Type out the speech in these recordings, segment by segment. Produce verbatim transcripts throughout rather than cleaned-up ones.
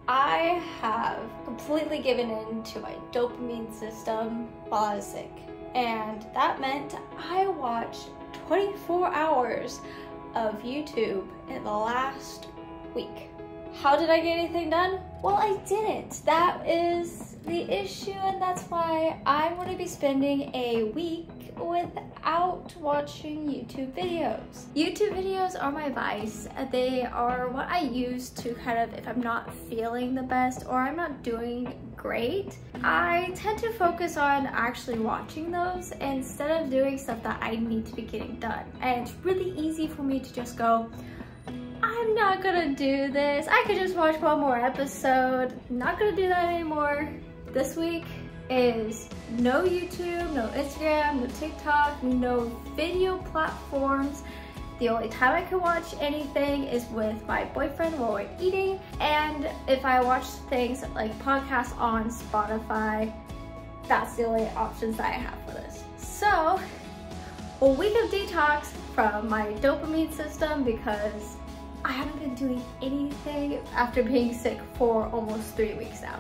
I have completely given in to my dopamine system while I was sick. And that meant I watched twenty-four hours of YouTube in the last week. How did I get anything done? Well, I didn't. That is the issue, and that's why I'm going to be spending a week without watching YouTube videos. YouTube videos are my vice. They are what I use to kind of, if I'm not feeling the best or I'm not doing great, I tend to focus on actually watching those instead of doing stuff that I need to be getting done. And it's really easy for me to just go, I'm not gonna do this. I could just watch one more episode. Not gonna do that anymore. This week is no YouTube, no Instagram, no TikTok, no video platforms. The only time I can watch anything is with my boyfriend while we're eating, and if I watch things like podcasts on Spotify, that's the only options that I have for this. So, a week of detox from my dopamine system because I haven't been doing anything after being sick for almost three weeks now.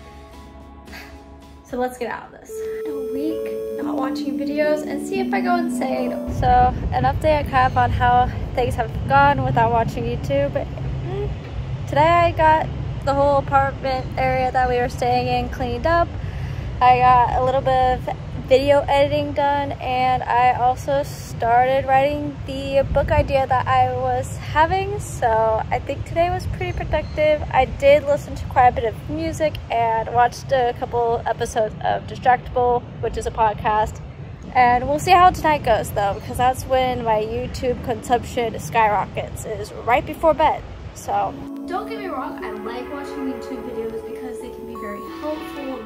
So let's get out of this. A week not watching videos and see if I go insane. So an update kind of on how things have gone without watching YouTube. Mm, today I got the whole apartment area that we were staying in cleaned up. I got a little bit of video editing done, and I also started writing the book idea that I was having, so I think today was pretty productive. I did listen to quite a bit of music and watched a couple episodes of Distractable, which is a podcast, and we'll see how tonight goes though, because that's when my YouTube consumption skyrockets, is right before bed. So don't get me wrong, I like watching YouTube videos because they can be very helpful.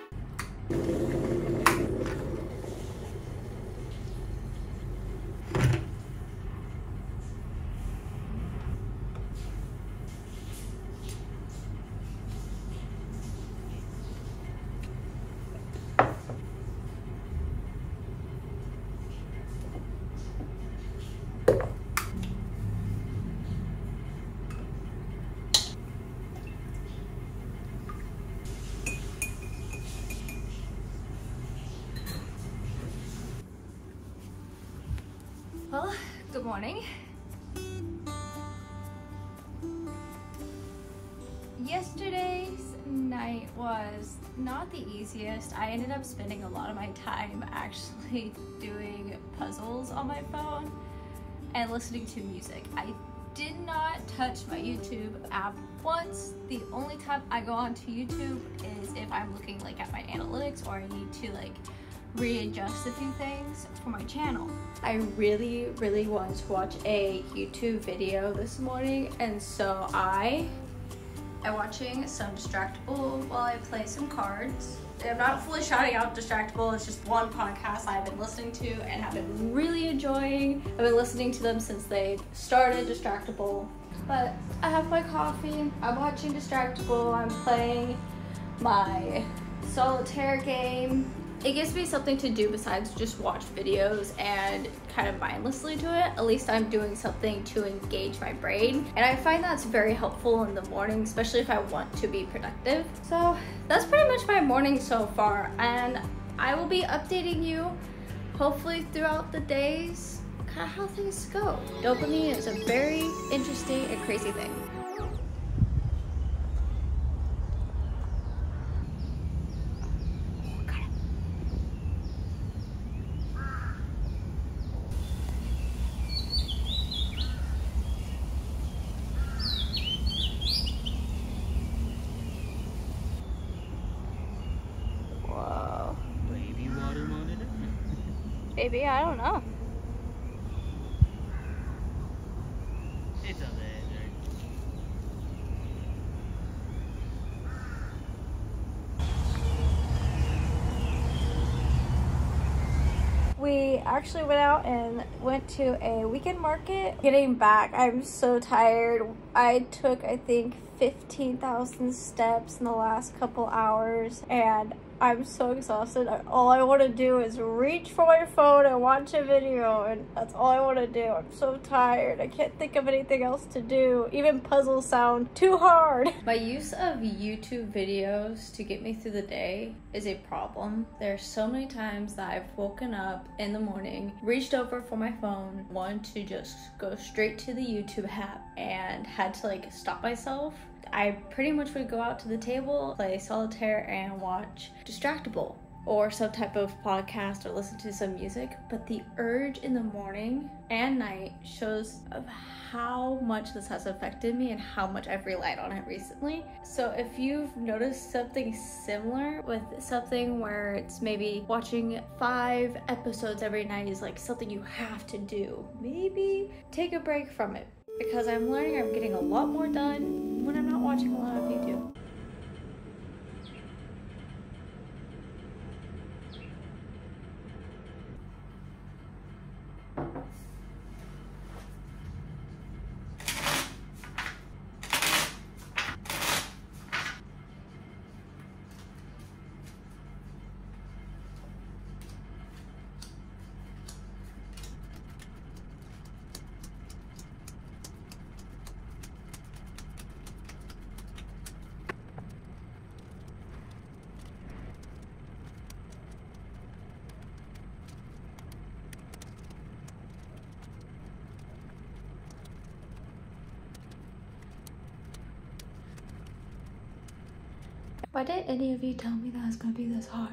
Well, good morning. Yesterday's night was not the easiest. I ended up spending a lot of my time actually doing puzzles on my phone and listening to music. I did not touch my YouTube app once. The only time I go onto YouTube is if I'm looking like at my analytics or I need to like readjust a few things for my channel. I really, really wanted to watch a YouTube video this morning, and so I am watching some Distractable while I play some cards. I'm not fully shouting out Distractable, it's just one podcast I've been listening to and have been really enjoying. I've been listening to them since they started Distractable. But I have my coffee, I'm watching Distractable, I'm playing my solitaire game. It gives me something to do besides just watch videos and kind of mindlessly do it. At least I'm doing something to engage my brain. And I find that's very helpful in the morning, especially if I want to be productive. So that's pretty much my morning so far. And I will be updating you hopefully throughout the days, kind of how things go. Dopamine is a very interesting and crazy thing. Maybe, I don't know. It's a lizard. We actually went out and went to a weekend market. Getting back, I'm so tired. I took, I think, fifteen thousand steps in the last couple hours, and I'm so exhausted. All I want to do is reach for my phone and watch a video, and that's all I want to do. I'm so tired. I can't think of anything else to do. Even puzzles sound too hard. My use of YouTube videos to get me through the day is a problem. There's so many times that I've woken up in the morning, reached over for my phone, wanted to just go straight to the YouTube app, and had to like stop myself. I pretty much would go out to the table, play solitaire, and watch Distractable or some type of podcast or listen to some music. But the urge in the morning and night shows of how much this has affected me and how much I've relied on it recently. So if you've noticed something similar with something where it's maybe watching five episodes every night is like something you have to do, maybe take a break from it. Because I'm learning I'm getting a lot more done when I'm not watching a lot of YouTube. Why didn't any of you tell me that it's gonna be this hard?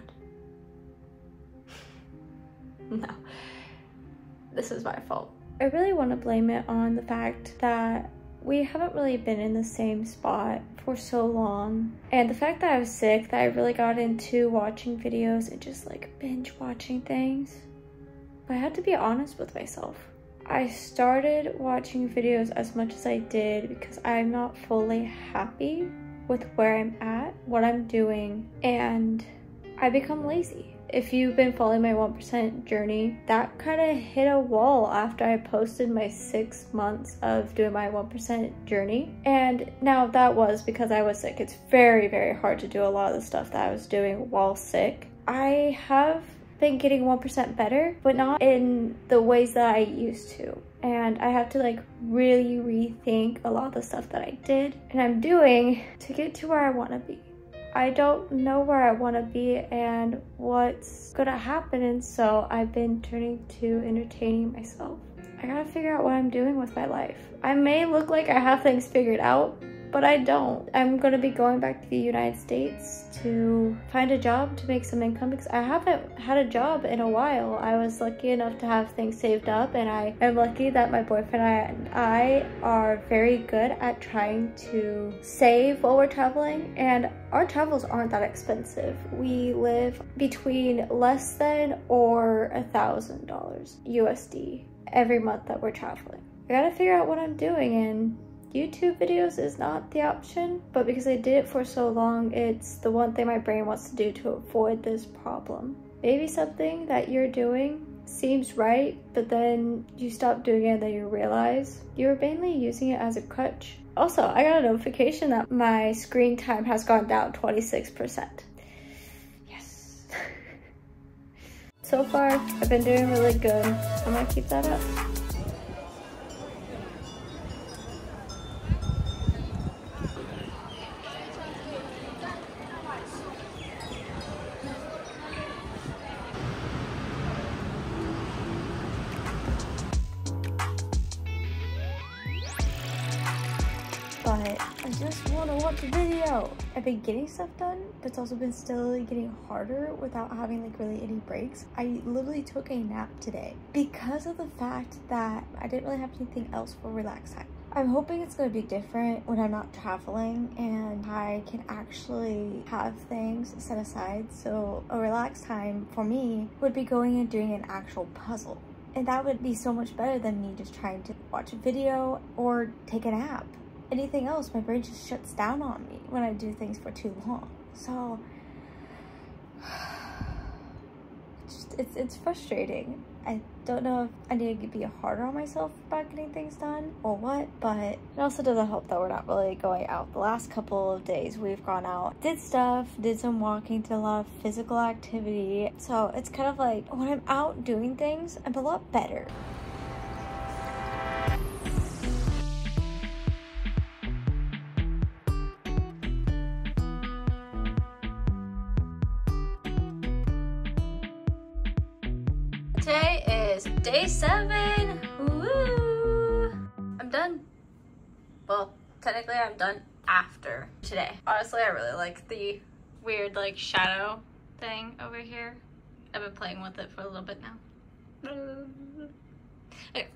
No, this is my fault. I really want to blame it on the fact that we haven't really been in the same spot for so long. And the fact that I was sick, that I really got into watching videos and just like binge watching things. But I had to be honest with myself. I started watching videos as much as I did because I'm not fully happy with where I'm at, what I'm doing, and I become lazy. If you've been following my one percent journey, that kind of hit a wall after I posted my six months of doing my one percent journey. And now that was because I was sick. It's very, very hard to do a lot of the stuff that I was doing while sick. I have been getting one percent better, but not in the ways that I used to. And I have to like really rethink a lot of the stuff that I did and I'm doing to get to where I want to be. I don't know where I want to be and what's gonna happen, and so I've been turning to entertaining myself. I gotta figure out what I'm doing with my life. I may look like I have things figured out, but I don't. I'm gonna be going back to the United States to find a job to make some income because I haven't had a job in a while. I was lucky enough to have things saved up, and I am lucky that my boyfriend and I are very good at trying to save while we're traveling, and our travels aren't that expensive. We live between less than or a thousand dollars U S D every month that we're traveling. I gotta figure out what I'm doing, and YouTube videos is not the option, but because I did it for so long, it's the one thing my brain wants to do to avoid this problem. Maybe something that you're doing seems right, but then you stop doing it and then you realize you were mainly using it as a crutch. Also, I got a notification that my screen time has gone down twenty-six percent. Yes. So far, I've been doing really good. I'm gonna keep that up. But I just want to watch a video. I've been getting stuff done, but it's also been still getting harder without having like really any breaks. I literally took a nap today because of the fact that I didn't really have anything else for relax time. I'm hoping it's going to be different when I'm not traveling and I can actually have things set aside. So a relaxed time for me would be going and doing an actual puzzle. And that would be so much better than me just trying to watch a video or take a nap. Anything else, my brain just shuts down on me when I do things for too long. So just, it's, it's frustrating. I don't know if I need to be harder on myself about getting things done or what, but it also doesn't help that we're not really going out. The last couple of days we've gone out, did stuff, did some walking, did a lot of physical activity. So it's kind of like when I'm out doing things, I'm a lot better. Today is day seven. Woo! I'm done. Well, technically I'm done after today. Honestly, I really like the weird like shadow thing over here. I've been playing with it for a little bit now. Okay.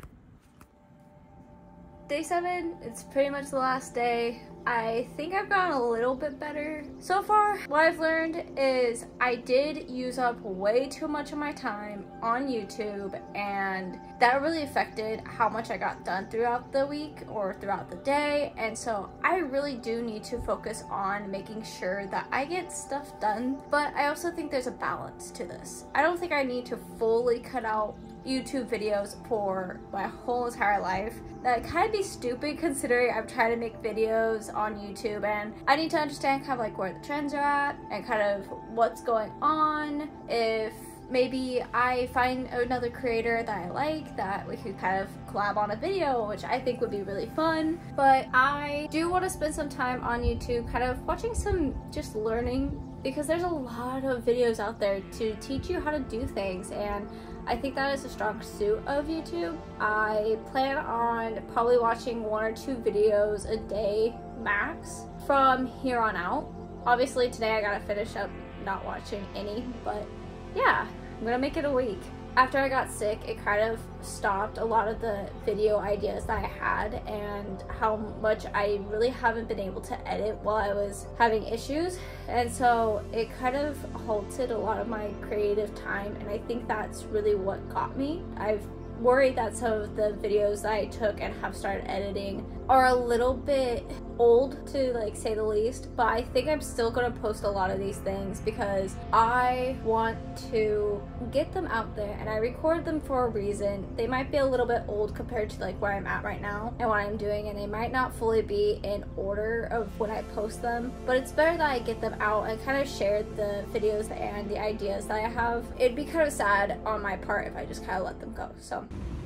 Day seven, it's pretty much the last day. I think I've gotten a little bit better. So far, what I've learned is I did use up way too much of my time on YouTube, and that really affected how much I got done throughout the week or throughout the day. And so I really do need to focus on making sure that I get stuff done. But I also think there's a balance to this. I don't think I need to fully cut out YouTube videos for my whole entire life. That kind of be stupid considering I'm trying to make videos on YouTube, and I need to understand kind of like where the trends are at and kind of what's going on. If maybe I find another creator that I like that we could kind of collab on a video, which I think would be really fun. But I do want to spend some time on YouTube kind of watching some just learning, because there's a lot of videos out there to teach you how to do things, and I think that is a strong suit of YouTube. I plan on probably watching one or two videos a day max from here on out. Obviously today I gotta finish up not watching any, but yeah, I'm gonna make it a week. After I got sick, it kind of stopped a lot of the video ideas that I had, and how much I really haven't been able to edit while I was having issues. And so it kind of halted a lot of my creative time, and I think that's really what got me. I've worried that some of the videos that I took and have started editing are a little bit old, to like say the least, but I think I'm still gonna post a lot of these things because I want to get them out there, and I record them for a reason. They might be a little bit old compared to like where I'm at right now and what I'm doing, and they might not fully be in order of when I post them, but it's better that I get them out and kind of share the videos and the ideas that I have. It'd be kind of sad on my part if I just kind of let them go. So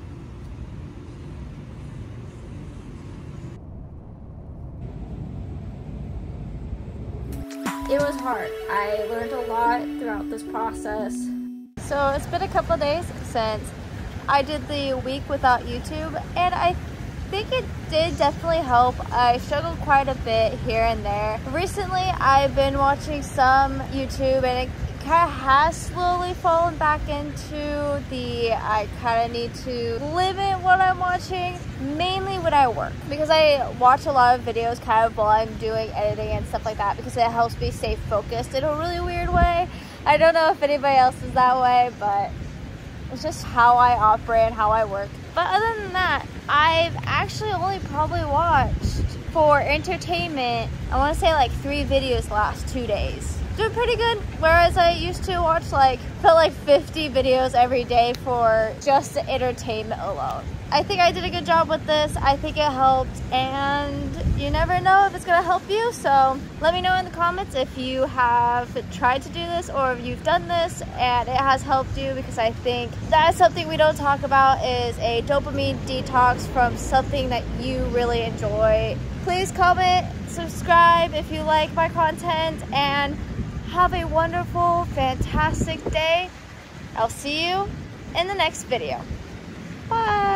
it was hard. I learned a lot throughout this process. So it's been a couple of days since I did the week without YouTube, and I think it did definitely help. I struggled quite a bit here and there. Recently, I've been watching some YouTube, and it kind of has slowly fallen back into the I kind of need to limit what I'm watching, mainly when I work, because I watch a lot of videos kind of while I'm doing editing and stuff like that, because it helps me stay focused in a really weird way. I don't know if anybody else is that way, but it's just how I operate and how I work. But other than that, I've actually only probably watched, for entertainment, I want to say like three videos the last two days. Doing pretty good, whereas I used to watch like, felt like fifty videos every day for just the entertainment alone. I think I did a good job with this. I think it helped, and you never know if it's gonna help you. So let me know in the comments if you have tried to do this or if you've done this and it has helped you, because I think that's something we don't talk about, is a dopamine detox from something that you really enjoy. Please comment, subscribe if you like my content, and have a wonderful, fantastic day. I'll see you in the next video. Bye.